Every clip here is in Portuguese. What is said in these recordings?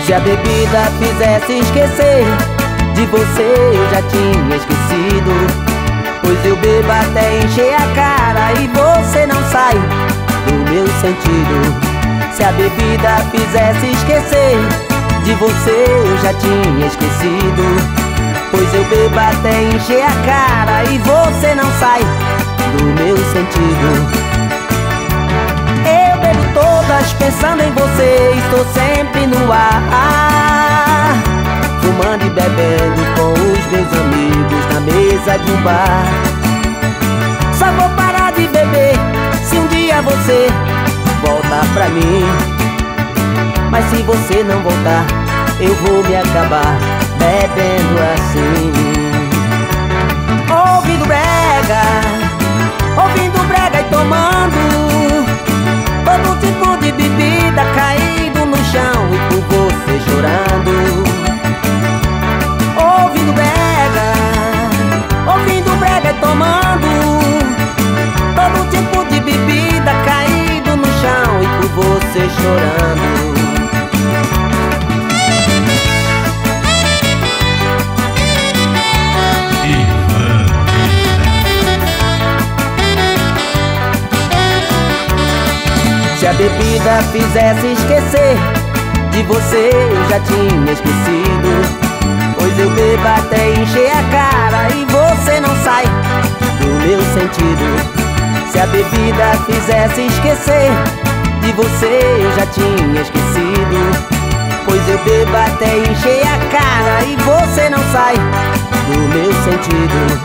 Se a bebida fizesse esquecer de você, eu já tinha esquecido. Pois eu bebo até encher a cara e você não sai do meu sentido. Se a bebida fizesse esquecer de você, eu já tinha esquecido. Pois eu bebo até encher a cara e você não sai do meu sentido. Eu bebo todas pensando em você, estou sempre no ar, fumando e bebendo com os meus amigos na mesa de um bar. Só vou parar de beber se um dia você voltar pra mim. Mas se você não voltar, eu vou me acabar bebendo assim. Ouvindo brega e tomando todo tipo de bebida, caído no chão e por você chorando. Ouvindo brega e tomando todo tipo de bebida, caído no chão e por você chorando. Se a bebida fizesse esquecer de você, eu já tinha esquecido. Pois eu bebo até encher a cara e você não sai do meu sentido. Se a bebida fizesse esquecer de você, eu já tinha esquecido. Pois eu bebo até encher a cara e você não sai do meu sentido.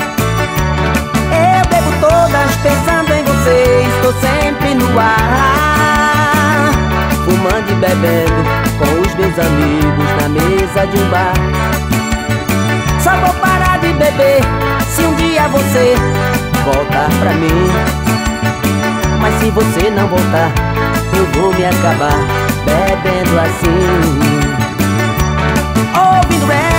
Eu bebo todas pensando em você, estou sempre no ar, fumando e bebendo com os meus amigos na mesa de um bar. Só vou parar de beber se um dia você voltar pra mim. Mas se você não voltar, eu vou me acabar bebendo assim. Ouvindo